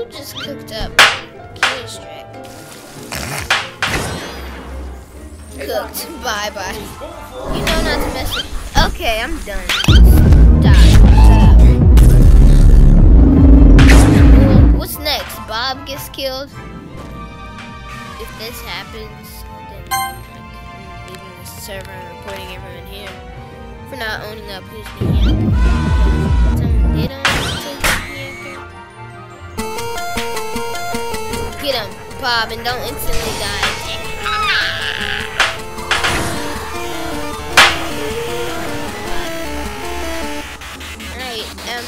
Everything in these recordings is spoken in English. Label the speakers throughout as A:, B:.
A: just cooked up kitty strick. Cooked. Bye bye. You know not to mess with. Okay, I'm done. Die. Shut up. What's next? Bob gets killed. If this happens, then I'm leaving the server and reporting everyone here for not owning up who's the hacker. Someone did own up to the hacker. Get him, Bob, and don't instantly die. Alright, guys.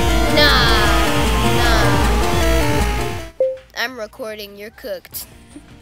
A: I'm recording, you're cooked.